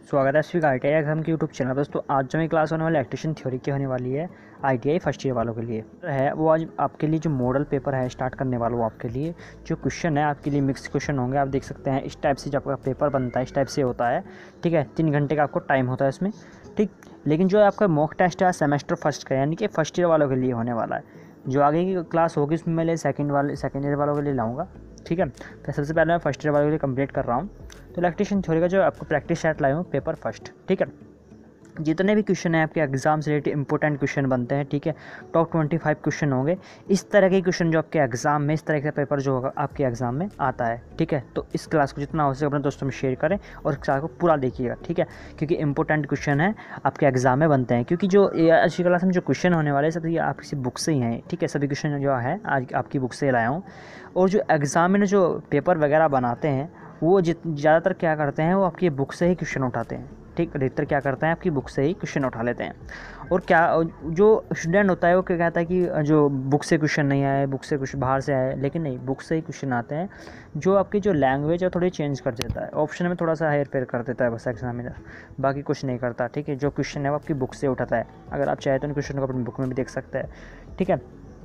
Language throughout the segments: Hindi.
स्वागत है एसवी ITI एग्जाम के यूट्यूब चैनल। दोस्तों आज जो मेरी क्लास होने वाली इलेक्ट्रिशियन थ्योरी की होने वाली है ITI फर्स्ट ईयर वालों के लिए है। वो आज आपके लिए जो मॉडल पेपर है स्टार्ट करने वाला वो आपके लिए जो क्वेश्चन है आपके लिए मिक्स क्वेश्चन होंगे। आप देख सकते हैं इस टाइप से जो आपका पेपर बनता है इस टाइप से होता है। ठीक है, 3 घंटे का आपको टाइम होता है इसमें। ठीक, लेकिन जो आपका मॉक टेस्ट है सेमेस्टर फर्स्ट का यानी कि फर्स्ट ईयर वालों के लिए होने वाला है। जो आगे की क्लास होगी उसमें मैं सेकंड ईयर वालों के लिए लाऊंगा। ठीक है, तो सबसे पहले मैं फर्स्ट ईयर वालों के लिए कंप्लीट कर रहा हूँ। तो इलेक्ट्रिशियन थ्योरी का जो आपको प्रैक्टिस सेट लाया हूँ पेपर फर्स्ट। ठीक है, जितने भी क्वेश्चन हैं आपके एग्जाम से रिलेटेड इंपॉर्टेंट क्वेश्चन बनते हैं। ठीक है, टॉप 25 क्वेश्चन होंगे। इस तरह के क्वेश्चन जो आपके एग्जाम में, इस तरह का पेपर जो होगा आपके एग्जाम में आता है। ठीक है, तो इस क्लास को जितना हो सके अपने दोस्तों में शेयर करें और क्लास को पूरा देखिएगा। ठीक है, क्योंकि इंपॉर्टेंट क्वेश्चन है आपके एग्जाम में बनते हैं। क्योंकि जो आज की क्लास में जो क्वेश्चन होने वाले सब ये आपकी बुक से ही हैं। ठीक है, सभी क्वेश्चन जो है आज आपकी बुक से लाया हूँ। और जो एग्जाम में जो पेपर वगैरह बनाते हैं वो ज़्यादातर क्या करते हैं, वो आपकी बुक से ही क्वेश्चन उठाते हैं। ठीक, अधिकतर क्या करते हैं आपकी बुक से ही क्वेश्चन उठा लेते हैं। और क्या जो स्टूडेंट होता है वो क्या कहता है कि जो बुक से क्वेश्चन नहीं आए, बुक से कुछ बाहर से आए, लेकिन नहीं, बुक से ही क्वेश्चन आते हैं। जो आपकी जो लैंग्वेज है थोड़ी चेंज कर देता है, ऑप्शन में थोड़ा सा हेर फेर कर देता है बस एग्जामिनर, बाकी कुछ नहीं करता। ठीक है, जो क्वेश्चन है वो आपकी बुक से उठाता है। अगर आप चाहे तो उन क्वेश्चन को अपनी बुक में भी देख सकते हैं। ठीक है,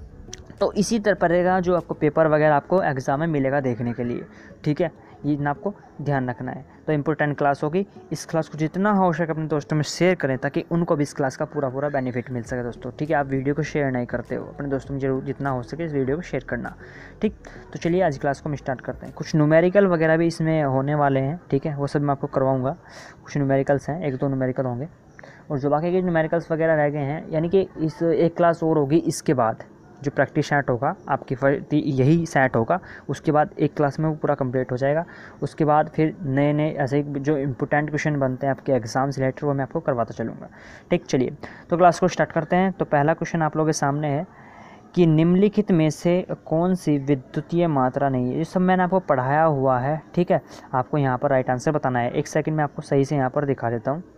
तो इसी तरह पड़ेगा जो आपको पेपर वगैरह आपको एग्ज़ाम में मिलेगा देखने के लिए। ठीक है, ये ना आपको ध्यान रखना है। तो इम्पोर्टेंट क्लास होगी, इस क्लास को जितना हो सके अपने दोस्तों में शेयर करें ताकि उनको भी इस क्लास का पूरा बेनिफिट मिल सके दोस्तों। ठीक है, आप वीडियो को शेयर नहीं करते हो, अपने दोस्तों में जरूर जितना हो सके इस वीडियो को शेयर करना। ठीक, तो चलिए आज क्लास को हम स्टार्ट करते हैं। कुछ न्यूमेरिकल वगैरह भी इसमें होने वाले हैं। ठीक है, वो सब मैं आपको करवाऊँगा। कुछ न्यूमेरिकल्स हैं, 1-2 न्यूमेरिकल होंगे और जो बाकी के न्यूमेरिकल्स वगैरह रह गए हैं, यानी कि इस एक क्लास और होगी इसके बाद जो प्रैक्टिस सेट होगा आपकी यही सेट होगा। उसके बाद एक क्लास में वो पूरा कंप्लीट हो जाएगा। उसके बाद फिर नए नए ऐसे जो इंपॉर्टेंट क्वेश्चन बनते हैं आपके एग्जाम से रिलेटेड वो मैं आपको करवाता चलूँगा। ठीक, चलिए तो क्लास को स्टार्ट करते हैं। तो पहला क्वेश्चन आप लोगों के सामने है कि निम्नलिखित में से कौन सी विद्युतीय मात्रा नहीं है। ये सब मैंने आपको पढ़ाया हुआ है। ठीक है, आपको यहाँ पर राइट आंसर बताना है। एक सेकेंड में आपको सही से यहाँ पर दिखा देता हूँ।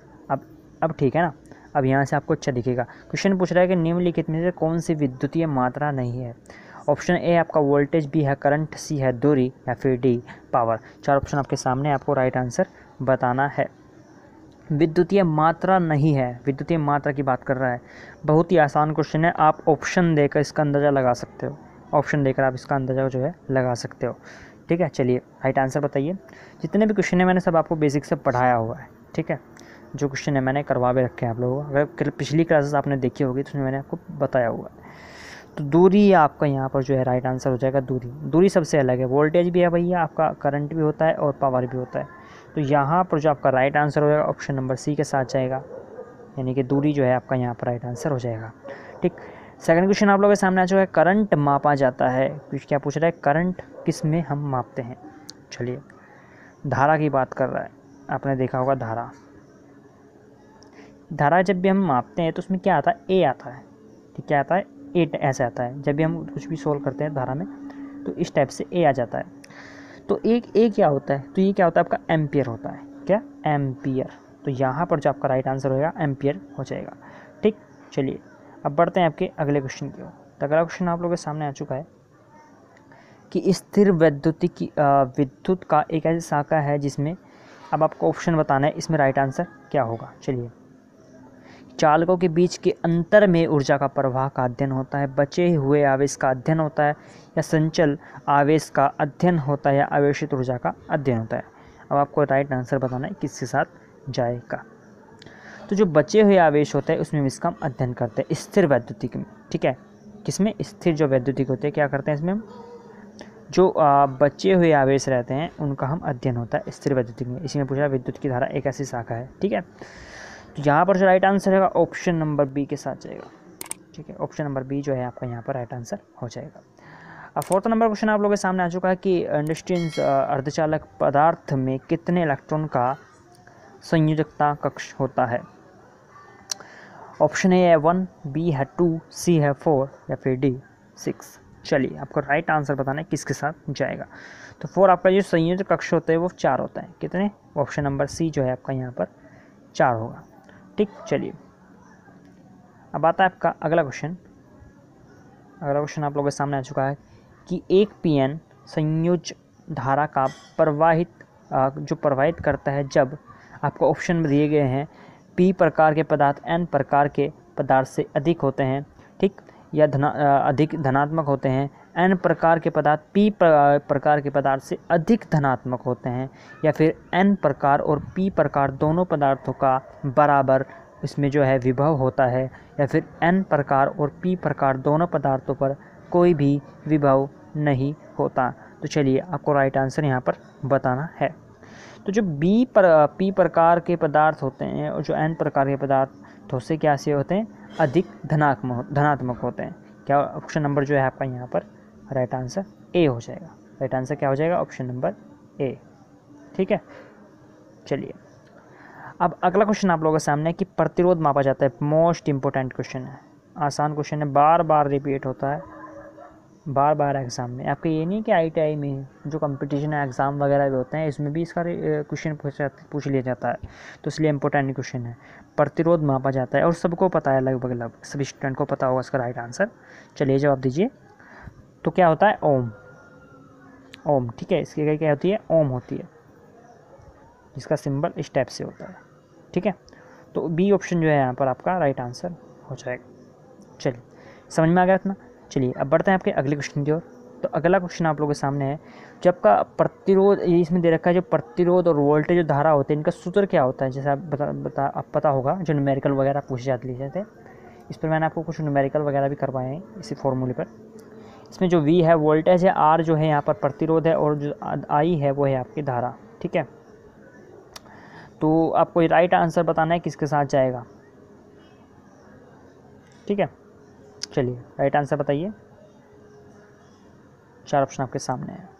अब ठीक है ना, अब यहाँ से आपको अच्छा दिखेगा। क्वेश्चन पूछ रहा है कि निम्नलिखित में से कौन सी विद्युतीय मात्रा नहीं है। ऑप्शन ए आपका वोल्टेज, बी है करंट, सी है दूरी या फिर डी पावर। 4 ऑप्शन आपके सामने, आपको राइट आंसर बताना है। विद्युतीय मात्रा नहीं है, विद्युतीय मात्रा की बात कर रहा है। बहुत ही आसान क्वेश्चन है, आप ऑप्शन देकर इसका अंदाज़ा लगा सकते हो। ऑप्शन देकर आप इसका अंदाज़ा जो है लगा सकते हो। ठीक है, चलिए राइट आंसर बताइए। जितने भी क्वेश्चन है मैंने सब आपको बेसिक से पढ़ाया हुआ है। ठीक है, जो क्वेश्चन है मैंने करवा भी रखे हैं आप लोगों को। अगर पिछली क्लासेस आपने देखी होगी तो उसमें मैंने आपको बताया हुआ है। तो दूरी आपका यहाँ पर जो है राइट आंसर हो जाएगा। दूरी सबसे अलग है। वोल्टेज भी है भैया, आपका करंट भी होता है और पावर भी होता है। तो यहाँ पर जो आपका राइट आंसर हो जाएगा ऑप्शन नंबर सी के साथ जाएगा, यानी कि दूरी जो है आपका यहाँ पर राइट आंसर हो जाएगा। ठीक, सेकंड क्वेश्चन आप लोगों के सामने आ चुका है। करंट मापा जाता है, क्या पूछ रहा है, करंट किस में हम मापते हैं। चलिए, धारा की बात कर रहा है। आपने देखा होगा धारा जब भी हम मापते हैं तो उसमें क्या आता है, ए आता है। ठीक, क्या आता है, ए ऐसे आता है। जब भी हम कुछ भी सोल्व करते हैं धारा में तो इस टाइप से ए आ जाता है। तो एक ए क्या होता है, तो ये क्या होता है आपका एम्पियर होता है। क्या, एम्पियर। तो यहाँ पर जो आपका राइट आंसर होगा एम्पियर हो जाएगा। ठीक, चलिए अब बढ़ते हैं आपके अगले क्वेश्चन की ओर। तो अगला क्वेश्चन आप लोगों के सामने आ चुका है कि स्थिर विद्युत का एक ऐसी शाखा है जिसमें, अब आपको ऑप्शन बताना है इसमें राइट आंसर क्या होगा। चलिए, चालकों के बीच के अंतर में ऊर्जा का प्रवाह का अध्ययन होता है, बचे हुए आवेश का अध्ययन होता है, या संचल आवेश का अध्ययन होता है, या आवेशित ऊर्जा का अध्ययन होता है। अब आपको राइट आंसर बताना है किसके साथ जाएगा। तो जो बचे हुए आवेश होते हैं उसमें इसका हम अध्ययन करते हैं स्थिर वैद्युतिक में। ठीक है, किसमें, स्थिर जो वैद्युतिक होते हैं क्या करते हैं इसमें हम, जो बचे हुए आवेश रहते हैं उनका हम अध्ययन होता है स्थिर वैद्युतिक में। इसी में पूछा विद्युत की धारा एक ऐसी शाखा है। ठीक है, तो यहाँ पर जो राइट आंसर है ऑप्शन नंबर बी के साथ जाएगा। ठीक है, ऑप्शन नंबर बी जो है आपका यहाँ पर राइट आंसर हो जाएगा। अब फोर्थ नंबर क्वेश्चन आप लोगों के सामने आ चुका है कि इंडक्टेंस अर्धचालक पदार्थ में कितने इलेक्ट्रॉन का संयोजकता कक्ष होता है। ऑप्शन ए है 1, बी है 2, सी है 4 या फिर डी 6। चलिए आपको राइट आंसर बताना है किसके साथ जाएगा। तो 4 आपका जो संयोजक कक्ष होता है वो 4 होता है। कितने, ऑप्शन नंबर सी जो है आपका यहाँ पर 4 होगा। ठीक, चलिए अब आता है आपका अगला क्वेश्चन। अगला क्वेश्चन आप लोगों के सामने आ चुका है कि एक पीएन संयोज धारा का प्रवाहित करता है जब आपको ऑप्शन में दिए गए हैं P प्रकार के पदार्थ N प्रकार के पदार्थ से अधिक होते हैं, ठीक, या अधिक धनात्मक होते हैं। N प्रकार के पदार्थ P प्रकार के पदार्थ से अधिक धनात्मक होते हैं, या फिर N प्रकार और P प्रकार दोनों पदार्थों का बराबर इसमें जो है विभव होता है, या फिर N प्रकार और P प्रकार दोनों पदार्थों पर कोई भी विभव नहीं होता। तो चलिए आपको राइट आंसर यहाँ पर बताना है। तो जो P प्रकार के पदार्थ होते हैं और जो N प्रकार के पदार्थ से क्या से होते हैं, अधिक धनात्मक होते हैं। क्या ऑप्शन नंबर जो है आपका यहाँ पर राइट आंसर ए हो जाएगा। राइट आंसर क्या हो जाएगा, ऑप्शन नंबर ए, ठीक है। चलिए अब अगला क्वेश्चन आप लोगों के सामने है कि प्रतिरोध मापा जाता है। मोस्ट इंपॉर्टेंट क्वेश्चन है, आसान क्वेश्चन है, बार बार रिपीट होता है, बार बार एग्ज़ाम में। आपके ये नहीं कि ITI में जो कंपटीशन है एग्ज़ाम वगैरह भी होते हैं, इसमें भी इसका क्वेश्चन पूछ लिया जाता है, तो इसलिए इंपॉर्टेंट क्वेश्चन है। प्रतिरोध मापा जाता है और सबको पता है, लगभग सभी स्टूडेंट को पता होगा इसका राइट आंसर। चलिए जवाब दीजिए। तो क्या होता है, ओम। ओम, ठीक है, इसकी क्या होती है, ओम होती है, जिसका सिंबल इस टाइप से होता है, ठीक है। तो बी ऑप्शन जो है यहाँ पर आपका राइट आंसर हो जाएगा। चलिए समझ में आ गया इतना। चलिए अब बढ़ते हैं आपके अगले क्वेश्चन की ओर। तो अगला क्वेश्चन आप लोगों के सामने है, जब का प्रतिरोध, ये इसमें दे रखा है जो प्रतिरोध और वोल्टेज जो धारा होते हैं इनका सूत्र क्या होता है। जैसे आप पता होगा जो न्यूमेरिकल वगैरह पूछे जाते थे, इस पर मैंने आपको कुछ न्यूमेरिकल वगैरह भी करवाए हैं इसी फॉर्मूले पर। इसमें जो V है वोल्टेज है, R जो है यहाँ पर प्रतिरोध है, और जो I है वो है आपकी धारा, ठीक है। तो आपको राइट आंसर बताना है किसके साथ जाएगा, ठीक है। चलिए राइट आंसर बताइए, 4 ऑप्शन आपके सामने है।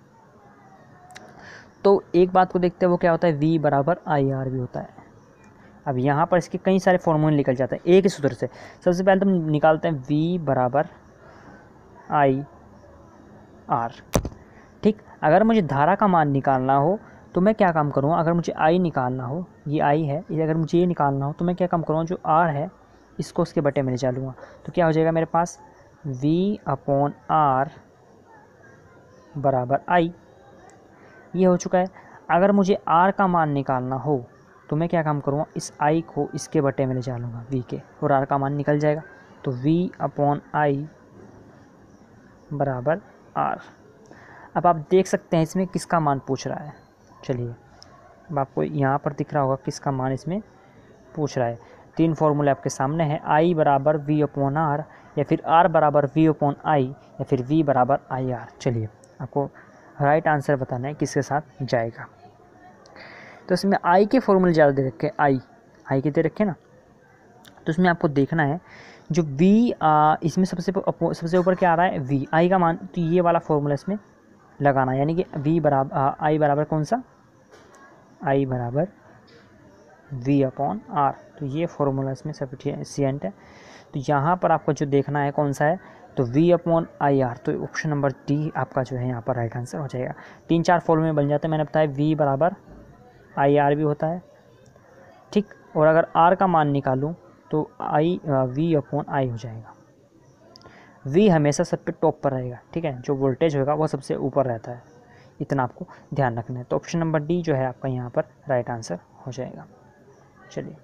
तो एक बात को देखते हैं वो क्या होता है, V बराबर IR भी होता है। अब यहाँ पर इसके कई सारे फॉर्मूले निकल जाते हैं एक ही सूत्र से। सबसे पहले तो हम निकालते हैं V बराबर IR, ठीक। अगर मुझे धारा का मान निकालना हो तो मैं क्या काम करूँगा, अगर मुझे I निकालना हो, ये I है, अगर मुझे ये निकालना हो तो मैं क्या काम करूँगा, जो R है इसको उसके बटे में ले जा लूँगा। तो क्या हो जाएगा मेरे पास, V/R बराबर I, ये हो चुका है। अगर मुझे R का मान निकालना हो तो मैं क्या काम करूँगा, इस I को इसके बटे में ले जा लूँगा V के, और R का मान निकल जाएगा। तो V/I बराबर R। अब आप देख सकते हैं इसमें किसका मान पूछ रहा है। चलिए अब आपको यहाँ पर दिख रहा होगा किसका मान इसमें पूछ रहा है। 3 फॉर्मूले आपके सामने हैं, I बराबर V/R, या फिर R बराबर V/I, या फिर V बराबर IR। चलिए आपको राइट आंसर बताना है किसके साथ जाएगा। तो इसमें I के फॉर्मूले ज़्यादा दे रखे हैं, I के दे रखे ना, तो इसमें आपको देखना है जो V, इसमें सबसे ऊपर क्या आ रहा है, V, I का मान, तो ये वाला फॉर्मूला इसमें लगाना है, यानी कि V बराबर I बराबर कौन सा, I बराबर V/R। तो ये फॉर्मूला इसमें सफिशिएंट है। तो यहाँ पर आपको जो देखना है कौन सा है, तो V/IR। तो ऑप्शन नंबर डी आपका जो है यहाँ पर राइट आंसर हो जाएगा। 3-4 फॉर्मूले बन जाते हैं, मैंने बताया V बराबर IR भी होता है, ठीक। और अगर R का मान निकालूँ तो V/I हो जाएगा। V हमेशा सब पे टॉप पर रहेगा, ठीक है, जो वोल्टेज होगा वो सबसे ऊपर रहता है, इतना आपको ध्यान रखना है। तो ऑप्शन नंबर डी जो है आपका यहाँ पर राइट आंसर हो जाएगा। चलिए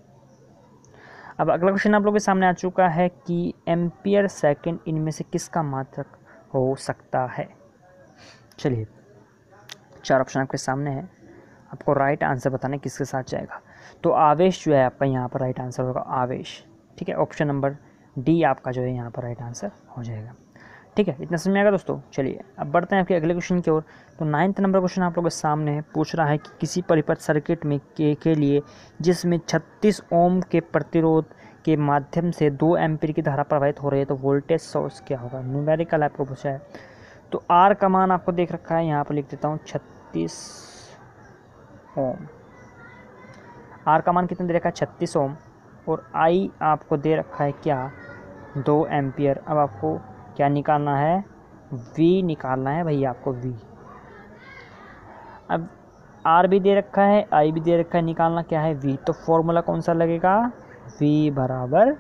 अब अगला क्वेश्चन आप लोगों के सामने आ चुका है कि एम्पियर सेकंड इनमें से किसका मात्रक हो सकता है। चलिए 4 ऑप्शन आपके सामने है, आपको राइट आंसर बताना है किसके साथ जाएगा। तो आवेश जो है आपका यहाँ पर राइट आंसर होगा, आवेश, ठीक है। ऑप्शन नंबर डी आपका जो है यहाँ पर राइट आंसर हो जाएगा, ठीक है। इतना समझ में आएगा दोस्तों। चलिए अब बढ़ते हैं आपके अगले क्वेश्चन की ओर। तो 9th नंबर क्वेश्चन आप लोगों के सामने है, पूछ रहा है कि किसी परिपथ सर्किट में के लिए जिसमें 36 ओम के प्रतिरोध के माध्यम से 2 एम्पीयर की धारा प्रवाहित हो रही है, तो वोल्टेज सोर्स क्या होगा। न्यूमेरिकल आपको पूछा है। तो आर का मान आपको देख रखा है, यहाँ पर लिख देता हूँ 36 ओम। आर का मान कितना दे रखा है, 36 ओम, और आई आपको दे रखा है क्या, 2 एम्पियर। अब आपको क्या निकालना है, V निकालना है भैया आपको, V। अब R भी दे रखा है, I भी दे रखा है, निकालना क्या है, V। तो फॉर्मूला कौन सा लगेगा, V बराबर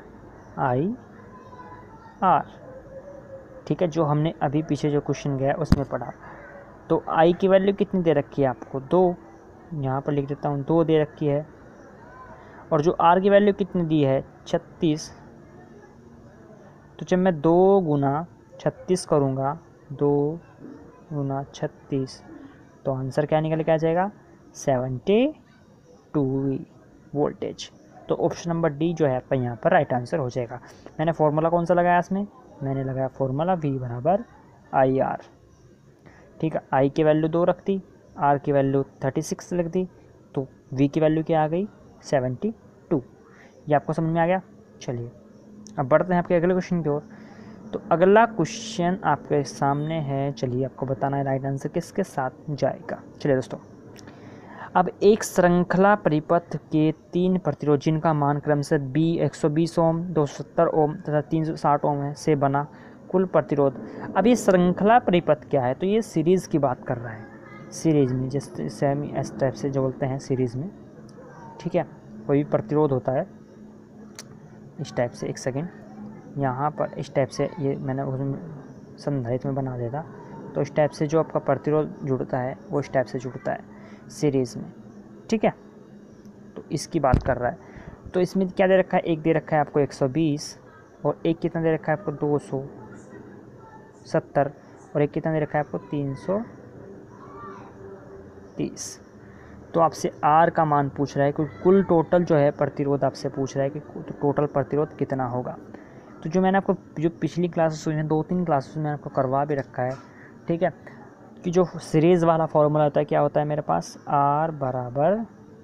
IR, ठीक है, जो हमने अभी पीछे जो क्वेश्चन गया उसमें पढ़ा। तो I की वैल्यू कितनी दे रखी है आपको, 2, यहाँ पर लिख देता हूँ 2 दे रखी है, और जो आर की वैल्यू कितनी दी है 36। तो जब मैं 2 गुना 36 करूँगा, 2 गुना 36, तो आंसर क्या निकल के आ जाएगा 72 वोल्टेज। तो ऑप्शन नंबर डी जो है आपका यहाँ पर राइट आंसर हो जाएगा। मैंने फॉर्मूला कौन सा लगाया इसमें, मैंने लगाया फॉर्मूला V बराबर IR। ठीक है, I की वैल्यू 2 रख दी, R की वैल्यू 36 रख दी, तो V की वैल्यू क्या आ गई 72। ये आपको समझ में आ गया। चलिए अब बढ़ते हैं आपके अगले क्वेश्चन की ओर। तो अगला क्वेश्चन आपके सामने है, चलिए आपको बताना है राइट आंसर किसके साथ जाएगा। चलिए दोस्तों, अब एक श्रृंखला परिपथ के 3 प्रतिरोध जिनका मान क्रम से 120 ओम, 270 ओम तथा 360 ओम है से बना कुल प्रतिरोध। अब ये श्रृंखला परिपथ क्या है, तो ये सीरीज़ की बात कर रहा है। सीरीज़ में जैसे हम इस टाइप से जो बोलते हैं सीरीज़ में, ठीक है, कोई भी प्रतिरोध होता है इस टाइप से, एक सेकेंड, यहाँ पर इस टाइप से, ये मैंने उसमें संधारित्र में बना देता, तो इस टाइप से जो आपका प्रतिरोध जुड़ता है वो इस टाइप से जुड़ता है सीरीज़ में, ठीक है। तो इसकी बात कर रहा है। तो इसमें क्या दे रखा है, एक दे रखा है आपको 120, और एक कितना दे रखा है आपको 270, और एक कितना दे रखा है आपको 330। तो आपसे आर का मान पूछ रहा है, क्योंकि कुल टोटल जो है प्रतिरोध आपसे पूछ रहा है कि टोटल प्रतिरोध कितना होगा। तो जो मैंने आपको जो पिछली क्लासेस हुई हैं 2-3 क्लासेस में आपको करवा भी रखा है, ठीक है, कि जो सीरीज़ वाला फॉर्मूला होता है क्या होता है मेरे पास, R बराबर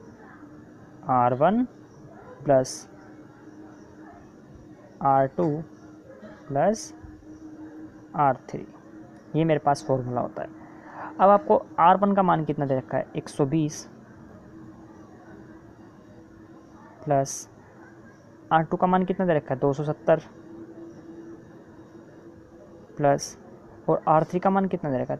R1 plus R2 plus R3, ये मेरे पास फॉर्मूला होता है। अब आपको R1 का मान कितना दे रखा है 120 प्लस R2 का मान कितना दे रखा है 270 प्लस, और R3 का मान कितना दे रखा है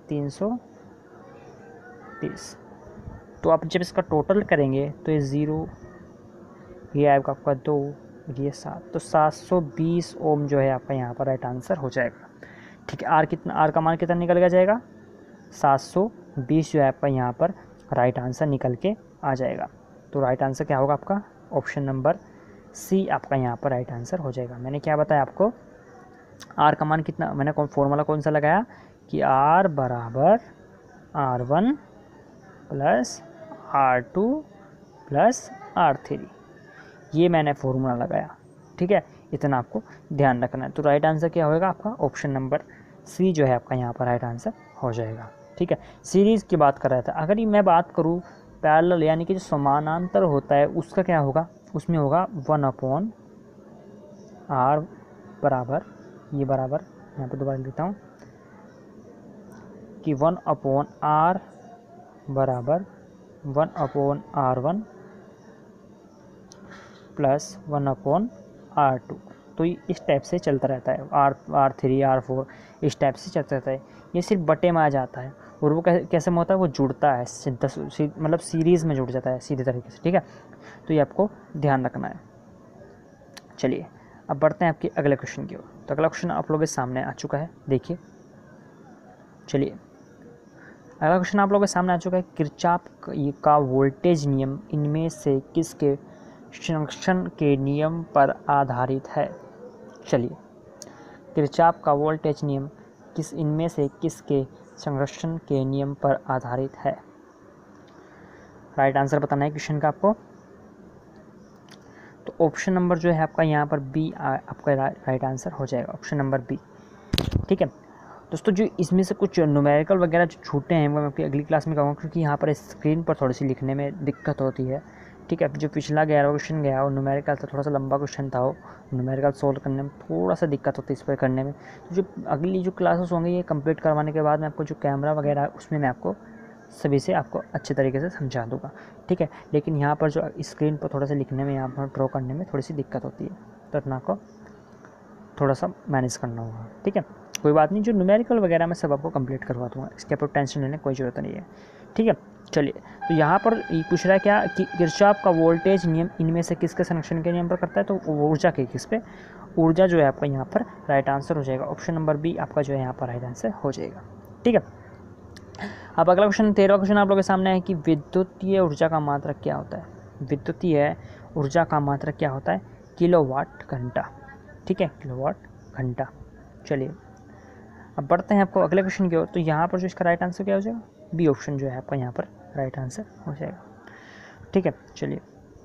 330। तो आप जब इसका टोटल करेंगे तो ये 0, ये आएगा आपका 2, ये 7, तो 720 ओम जो है आपका यहाँ पर राइट आंसर हो जाएगा। ठीक है, आर का मान कितना निकल के जाएगा 720 जो है आपका यहाँ पर राइट आंसर निकल के आ जाएगा। तो राइट आंसर क्या होगा आपका, ऑप्शन नंबर सी आपका यहाँ पर राइट आंसर हो जाएगा। मैंने क्या बताया आपको, आर का मान कितना, मैंने फॉर्मूला कौन सा लगाया कि आर बराबर R1 plus R2 plus R3, ये मैंने फॉर्मूला लगाया। ठीक है, इतना आपको ध्यान रखना है। तो राइट आंसर क्या होगा आपका, ऑप्शन नंबर सी जो है आपका यहाँ पर राइट आंसर हो जाएगा। ठीक है, सीरीज़ की बात कर रहा था। अगर ये मैं बात करूँ पैरेलल यानी कि जो समानांतर होता है उसका क्या होगा, उसमें होगा 1/R बराबर, ये बराबर यहाँ पे दोबारा लिखता हूँ कि 1/R बराबर 1/R1 प्लस 1/R2। तो इस टाइप से चलता रहता है, R3 R4 इस टाइप से चलता रहता है। ये सिर्फ बटे में आ जाता है, और वो कैसे में होता है, वो जुड़ता है मतलब सीरीज़ में जुड़ जाता है सीधे तरीके से। ठीक है, तो ये आपको ध्यान रखना है। चलिए अब बढ़ते हैं आपके अगले क्वेश्चन की ओर। तो अगला क्वेश्चन आप लोगों के सामने आ चुका है, देखिए। चलिए अगला क्वेश्चन आप लोगों के सामने आ चुका है, किरचॉफ का वोल्टेज नियम इनमें से किसके संरक्षण के नियम पर आधारित है। चलिए, किरचॉफ का वोल्टेज नियम इनमें से किसके संरक्षण के नियम पर आधारित है। राइट आंसर बताना है क्वेश्चन का आपको। तो ऑप्शन नंबर जो है आपका यहाँ पर बी आपका राइट आंसर हो जाएगा, ऑप्शन नंबर बी। ठीक है दोस्तों, जो इसमें से कुछ न्यूमेरिकल वगैरह जो छूटे हैं वो मैं आपकी अगली क्लास में कहूँगा, क्योंकि यहाँ पर स्क्रीन पर थोड़ी सी लिखने में दिक्कत होती है। ठीक है, जो पिछला 11वां क्वेश्चन गया और न्यूमेरिकल था, थोड़ा सा लंबा क्वेश्चन था, वो न्यूमेरिकल सोल्व करने में थोड़ा सा दिक्कत होती है इस पर करने में। तो जो अगली जो क्लासेस होंगी ये कंप्लीट करवाने के बाद मैं आपको जो कैमरा वगैरह है उसमें मैं आपको सभी से आपको अच्छे तरीके से समझा दूँगा। ठीक है, लेकिन यहाँ पर जो स्क्रीन पर थोड़ा सा लिखने में, यहाँ पर ड्रॉ करने में थोड़ी सी दिक्कत होती है, तो अपना को थोड़ा सा मैनेज करना होगा। ठीक है, कोई बात नहीं, जो न्यूमेरिकल वगैरह मैं सब आपको कंप्लीट करवा दूँगा, इसके ऊपर टेंशन लेने की कोई ज़रूरत नहीं है। ठीक है, चलिए तो यहाँ पर पूछ रहा है क्या कि किरचॉफ का वोल्टेज नियम इनमें से किसके संरक्षण के नियम पर करता है, तो ऊर्जा के किस पे, ऊर्जा जो है आपका यहाँ पर राइट आंसर हो जाएगा, ऑप्शन नंबर बी आपका जो है यहाँ पर राइट आंसर हो जाएगा। ठीक है, अब अगला क्वेश्चन 13वां क्वेश्चन आप लोगों के सामने है कि विद्युतीय ऊर्जा का मात्रक क्या होता है। विद्युतीय ऊर्जा का मात्रक क्या होता है, किलोवाट घंटा। ठीक है, किलोवाट घंटा। चलिए अब बढ़ते हैं आपको अगले क्वेश्चन की ओर। तो यहाँ पर जो इसका राइट आंसर क्या हो जाएगा, बी ऑप्शन जो है आपका यहाँ पर राइट आंसर हो जाएगा। ठीक है, चलिए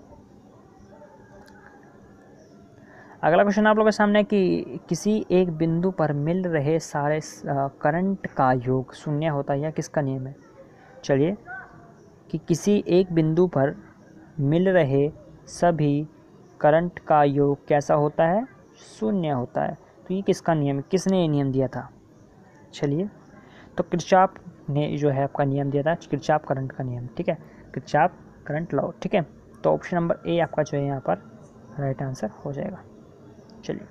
अगला क्वेश्चन आप लोगों के सामने कि किसी एक बिंदु पर मिल रहे सारे करंट का योग शून्य होता है, या किसका नियम है। चलिए कि किसी एक बिंदु पर मिल रहे सभी करंट का योग कैसा होता है, शून्य होता है। तो ये किसका नियम है, किसने ये नियम दिया था। चलिए तो किरचॉफ ने जो है आपका नियम दिया था, किरचॉफ करंट का नियम। ठीक है, किरचॉफ करंट लॉ। ठीक है, तो ऑप्शन नंबर ए आपका जो है यहाँ पर राइट आंसर हो जाएगा। चलिए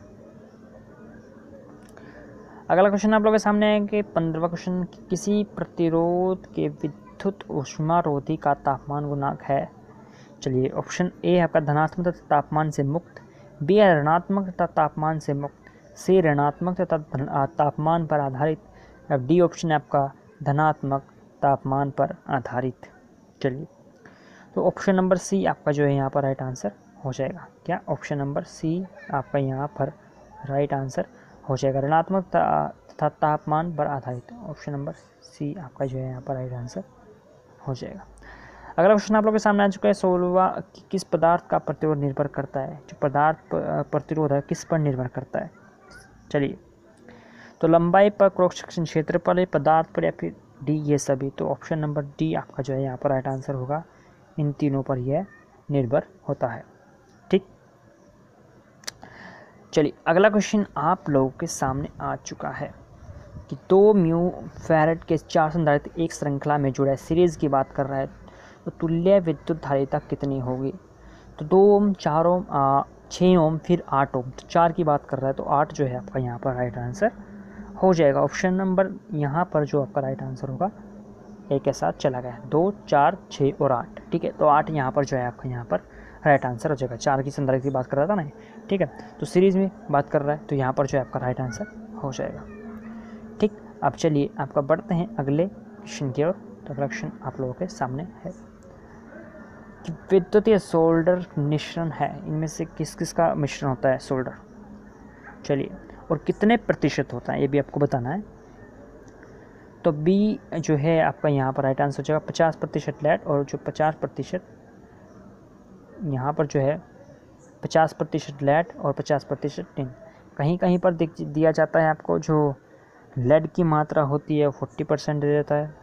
अगला क्वेश्चन आप लोगों के सामने है कि 15वां क्वेश्चन, किसी प्रतिरोध के विद्युत ऊष्मारोधी का तापमान गुणांक है। चलिए ऑप्शन ए आपका धनात्मक तथा तापमान से मुक्त, बी ऋणात्मक तथा तापमान से मुक्त, सी ऋणात्मक तथा तापमान पर आधारित, अब डी ऑप्शन है आपका धनात्मक तापमान पर आधारित। चलिए तो ऑप्शन नंबर सी आपका जो है यहाँ पर राइट आंसर हो जाएगा। क्या, ऑप्शन नंबर सी आपका यहाँ पर राइट आंसर हो जाएगा, ऋणात्मक तथा तापमान पर आधारित। ऑप्शन नंबर सी आपका जो है यहाँ पर राइट आंसर हो जाएगा। अगला क्वेश्चन आप लोगों के सामने आ चुका है 16वां, किस पदार्थ का प्रतिरोध निर्भर करता है। जो पदार्थ प्रतिरोध है किस पर निर्भर करता है। चलिए तो लंबाई पर, क्रॉस सेक्शन क्षेत्र पर, पदार्थ पर, या फिर डी ये सभी। तो ऑप्शन नंबर डी आपका जो है यहाँ पर राइट आंसर होगा, इन तीनों पर यह निर्भर होता है। ठीक, चलिए अगला क्वेश्चन आप लोगों के सामने आ चुका है कि 2 म्यू फैराड के 4 संधारित्र एक श्रृंखला में जुड़ा है, सीरीज की बात कर रहा है, तो तुल्य विद्युत धारिता कितनी होगी। तो 2 ओम, 4 ओम, 6 ओम, फिर 8 ओम। तो 4 की बात कर रहा है, तो 8 जो है आपका यहाँ पर राइट आंसर हो जाएगा। ऑप्शन नंबर यहाँ पर जो आपका राइट आंसर होगा एक के साथ चला गया, 2, 4, 6 और 8। ठीक है, तो 8 यहाँ पर जो है आपका यहाँ पर राइट आंसर हो जाएगा। 4 की संधारित्र की बात कर रहा था ना, ठीक है, तो सीरीज़ में बात कर रहा है, तो यहाँ पर जो है आपका राइट आंसर हो जाएगा। ठीक, अब चलिए आपका बढ़ते हैं अगले क्वेश्चन की ओर। तो अगला क्वेश्चन आप लोगों के सामने है कि विद्युतीय सोल्डर मिश्रण है, इनमें से किस किस का मिश्रण होता है सोल्डर। चलिए और कितने प्रतिशत होता है ये भी आपको बताना है। तो बी जो है आपका यहाँ पर राइट आंसर हो जाएगा 50% लेड, और जो 50% यहाँ पर जो है 50% लेड और 50% टिन। कहीं कहीं पर दिया जाता है आपको जो लेड की मात्रा होती है 40% दे देता है,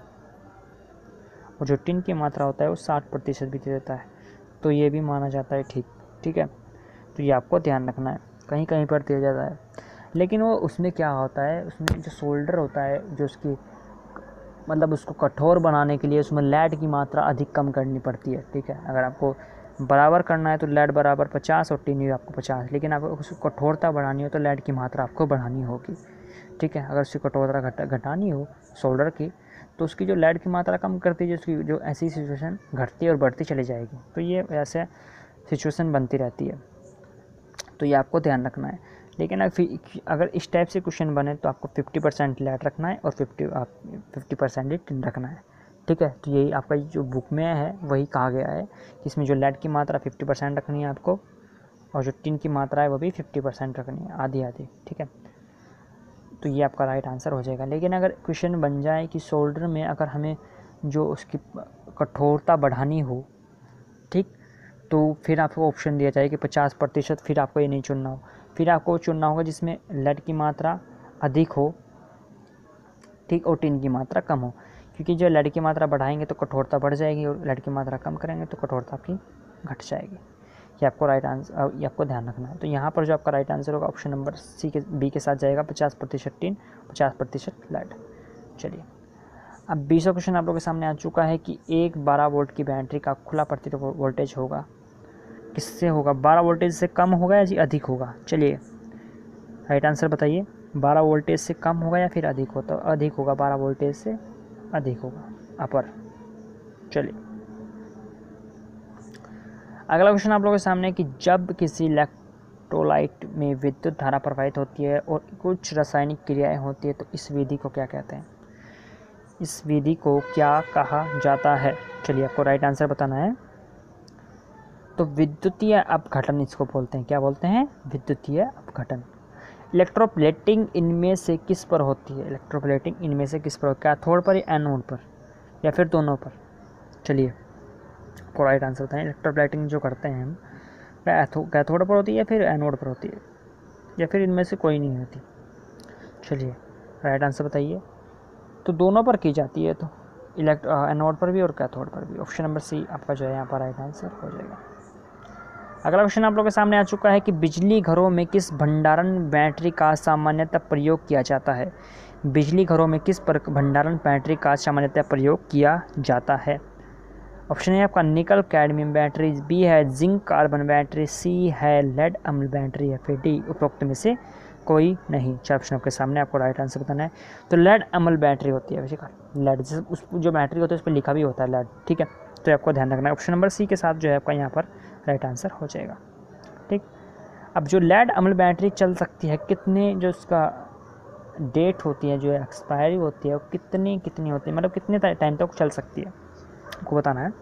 और जो टिन की मात्रा होता है वो 60% भी दे देता है। तो ये भी माना जाता है ठीक है, तो ये आपको ध्यान रखना है, कहीं कहीं पर दिया जाता है। लेकिन वो उसमें क्या होता है, उसमें जो सोल्डर होता है, जो उसकी मतलब उसको कठोर बनाने के लिए उसमें लेड की मात्रा अधिक कम करनी पड़ती है। ठीक है, अगर आपको बराबर करना है तो लेड बराबर 50 और टिन भी आपको 50, लेकिन अगर उसको कठोरता बढ़ानी हो तो लेड की मात्रा आपको बढ़ानी होगी। ठीक है, अगर उसकी कठोरता घटानी हो सोल्डर की, तो उसकी जो लेड की मात्रा कम करती है, उसकी जो ऐसी सिचुएशन घटती और बढ़ती चली जाएगी। तो ये ऐसे सिचुएशन बनती रहती है, तो ये आपको ध्यान रखना है। लेकिन अगर इस टाइप से क्वेश्चन बने तो आपको 50% लेड रखना है और 50% ही टिन रखना है। ठीक है, तो यही आपका जो बुक में है वही कहा गया है कि इसमें जो लेड की मात्रा 50% रखनी है आपको, और जो टिन की मात्रा है वो भी 50% रखनी है, आधी आधी। ठीक है, तो ये आपका राइट आंसर हो जाएगा। लेकिन अगर क्वेश्चन बन जाए कि सोल्डर में अगर हमें जो उसकी कठोरता बढ़ानी हो, ठीक, तो फिर आपको ऑप्शन दिया जाए कि 50%, फिर आपको ये नहीं चुनना हो, फिर आपको चुनना होगा जिसमें लेड की मात्रा अधिक हो, ठीक, और टिन की मात्रा कम हो। क्योंकि जो लेड की मात्रा बढ़ाएंगे तो कठोरता बढ़ जाएगी, और लेड की मात्रा कम करेंगे तो कठोरता आपकी घट जाएगी। ये आपको राइट आंसर, ये आपको ध्यान रखना है। तो यहाँ पर जो आपका राइट आंसर होगा ऑप्शन नंबर बी के साथ जाएगा, 50% टिन, 50% लेड। चलिए अब 20वां क्वेश्चन आप लोगों के सामने आ चुका है कि एक 12 वोल्ट की बैटरी का खुला प्रतिरोध वोल्टेज होगा, किससे होगा, 12 वोल्टेज से कम होगा या जी अधिक होगा। चलिए राइट आंसर बताइए, 12 वोल्टेज से कम होगा या फिर अधिक होता, अधिक होगा, 12 वोल्टेज से अधिक होगा, अपर। चलिए अगला क्वेश्चन आप लोगों के सामने कि जब किसी इलेक्ट्रोलाइट में विद्युत धारा प्रवाहित होती है और कुछ रासायनिक क्रियाएं होती है तो इस विधि को क्या कहते हैं। इस विधि को क्या कहा जाता है? चलिए आपको राइट आंसर बताना है। तो विद्युतीय अपघटन इसको बोलते हैं। क्या बोलते हैं? विद्युतीय अपघटन। इलेक्ट्रोप्लेटिंग इनमें से किस पर होती है? इलेक्ट्रोप्लेटिंग इनमें से किस पर? कैथोड पर या एनोड पर या फिर दोनों पर? चलिए आपको राइट आंसर बताएं। इलेक्ट्रोप्लेटिंग जो करते हैं हम, कैथोड पर होती है या फिर एनोड पर होती है या फिर इनमें से कोई नहीं होती? चलिए राइट आंसर बताइए। तो दोनों पर की जाती है, तो एनोड पर भी और कैथोड पर भी। ऑप्शन नंबर सी आपका जो है यहाँ पर राइट आंसर हो जाएगा। अगला क्वेश्चन आप लोगों के सामने आ चुका है कि बिजली घरों में किस भंडारण बैटरी का सामान्यतः प्रयोग किया जाता है? बिजली घरों में किस भंडारण बैटरी का सामान्यतः प्रयोग किया जाता है? ऑप्शन ए आपका निकल कैडमियम बैटरी, बी है जिंक कार्बन बैटरी, सी है लेड अम्ल बैटरी या फिर डी उपरोक्त में से कोई नहीं। चार ऑप्शन आपके सामने, आपको राइट आंसर बताना है। तो लेड अम्ल बैटरी होती है वैसे, लेड उस जो बैटरी होती है उस पर लिखा भी होता है लेड, ठीक है। तो आपको ध्यान रखना है। ऑप्शन नंबर सी के साथ जो है आपका यहाँ पर राइट आंसर हो जाएगा, ठीक। अब जो लेड अम्ल बैटरी चल सकती है, कितने जो उसका डेट होती है, जो एक्सपायरी होती है, वो कितनी होती है, मतलब कितने टाइम तक चल सकती है, आपको बताना है।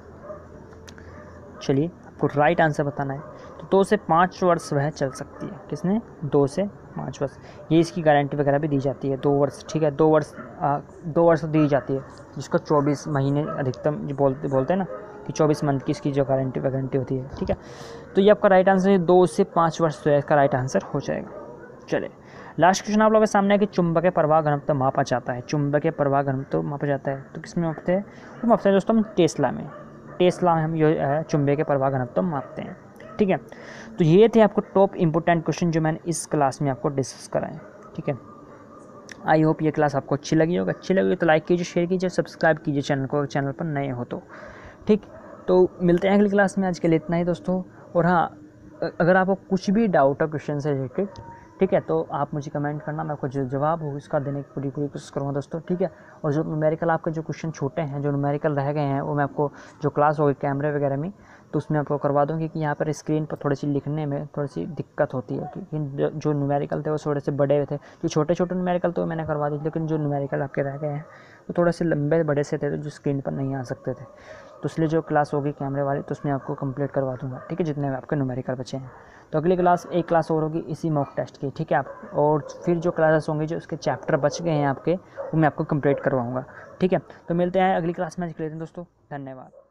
चलिए आपको राइट आंसर बताना है। तो 2 से 5 वर्ष वह चल सकती है। किसने? 2 से 5 वर्ष। ये इसकी गारंटी वगैरह भी दी जाती है, 2 वर्ष, ठीक है। 2 वर्ष दी जाती है, जिसको 24 महीने अधिकतम बोलते हैं ना कि 24 मंथ की इसकी जो गारंटी होती है, ठीक है। तो ये आपका राइट आंसर है, 2 से 5 वर्ष जो है इसका राइट आंसर हो जाएगा। चलिए लास्ट क्वेश्चन आप लोगों के सामने है कि चुंबकीय प्रवाह घनत्व मापा जाता है। चुंबकीय प्रवाह घनत्व मापा जाता है तो किस में मापते हैं? वो मापते हैं दोस्तों हम टेस्ला में हम जो है चुंबकीय प्रवाह घनत्व मापते हैं, ठीक है। तो ये थे आपको टॉप इंपॉर्टेंट क्वेश्चन जो मैंने इस क्लास में आपको डिस्कस कराए, ठीक है। आई होप ये क्लास आपको अच्छी लगी होगी। अच्छी लगी तो लाइक कीजिए, शेयर कीजिए, सब्सक्राइब कीजिए चैनल को, चैनल पर नए हो तो, ठीक। तो मिलते हैं अगली क्लास में। आज के लिए इतना ही दोस्तों। और हाँ, अगर आपको कुछ भी डाउट है क्वेश्चन से रिलेटेड, ठीक है, तो आप मुझे कमेंट करना, मैं आपको जो जवाब हो उसका देने की पूरी कोशिश करूँगा दोस्तों, ठीक है। और जो न्यूमेरिकल आपके जो क्वेश्चन छोटे हैं, जो न्यूमेरिकल रह गए हैं, वो मैं आपको जो क्लास होगी कैमरे वगैरह में, तो उसमें आपको करवा दूँगी कि यहाँ पर स्क्रीन पर थोड़ी सी लिखने में थोड़ी सी दिक्कत होती है, क्योंकि जो न्यूमेरिकल थे वो थोड़े से बड़े थे। जो छोटे छोटे न्यूमेरिकल तो मैंने करवा दी, लेकिन जो न्यूमेरिकल आपके रह गए हैं वो थोड़े से लंबे बड़े से थे, तो जो स्क्रीन पर नहीं आ सकते थे। तो इसलिए जो क्लास होगी कैमरे वाली, तो उसमें आपको कंप्लीट करवा दूँगा, ठीक है, जितने आपके न्यूमेरिकल बचे हैं। तो अगली क्लास, एक क्लास और होगी इसी मॉक टेस्ट की, ठीक है आप। और फिर जो क्लासेस होंगी, जो उसके चैप्टर बच गए हैं आपके, वो मैं आपको कंप्लीट करवाऊँगा, ठीक है। तो मिलते हैं अगली क्लास में। आज के लिए दोस्तों धन्यवाद।